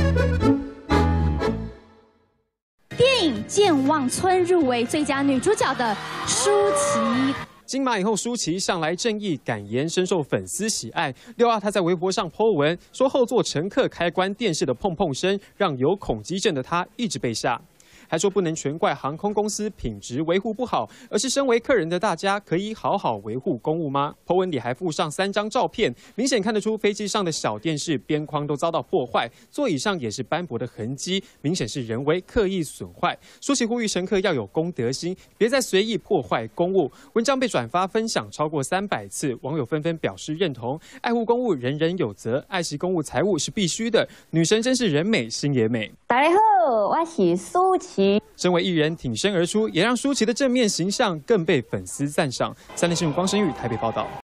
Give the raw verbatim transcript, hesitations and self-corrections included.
电影《健忘村》入围最佳女主角的舒淇。 金马影后舒淇向来正义，敢言深受粉丝喜爱。六号，她在微博上 po 文说，后座乘客开关电视的碰碰声，让有恐机症的她一直被吓。 还说不能全怪航空公司品质维护不好，而是身为客人的大家可以好好维护公务吗？ po 文里还附上三张照片，明显看得出飞机上的小电视边框都遭到破坏，座椅上也是斑驳的痕迹，明显是人为刻意损坏。舒淇呼吁乘客要有公德心，别再随意破坏公物。文章被转发分享超过三百次，网友纷纷表示认同，爱护公物人人有责，爱惜公物财物是必须的。女神真是人美心也美。 大家好，我是舒淇。 身为艺人挺身而出，也让舒淇的正面形象更被粉丝赞赏。三立新闻光生玉台北报道。